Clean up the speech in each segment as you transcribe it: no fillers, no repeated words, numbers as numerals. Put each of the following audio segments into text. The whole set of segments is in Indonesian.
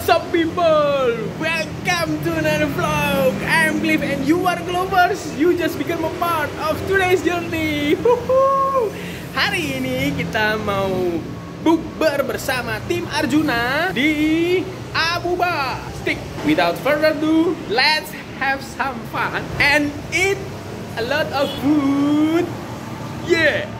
up people? Welcome to another vlog. I'm Cliff and you are Glovers. You just become a part of today's journey. Hari ini kita mau bukber bersama tim Arjuna di Abu Ba. Stick. Without further ado, let's have some fun and eat a lot of food. Yeah.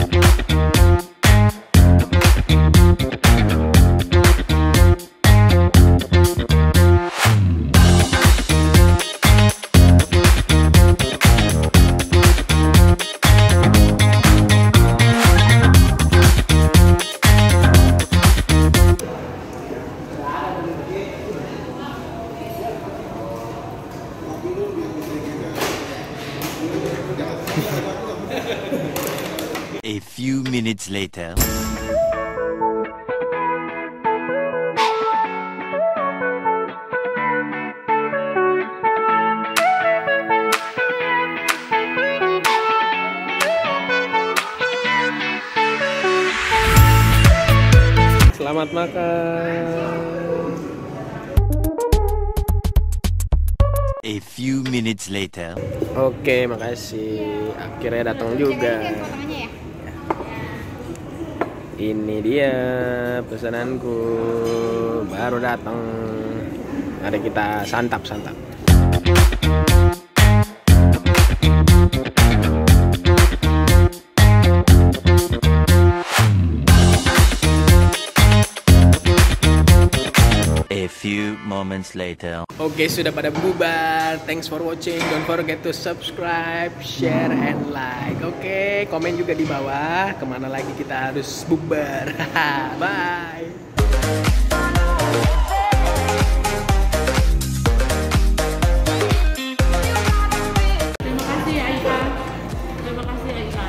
A few minutes later. Selamat makan. A few minutes later. Oke, makasih. Akhirnya datang juga. Ini dia pesananku, baru datang. Mari kita santap-santap. A few moments later. Oke, sudah pada bubar. Thanks for watching. Don't forget to subscribe, share, and like. Oke, komen juga di bawah. Kemana lagi kita harus bubar. Bye. Terima kasih Aika. Terima kasih Aika.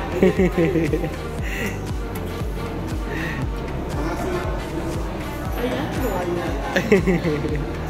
Terima kasih.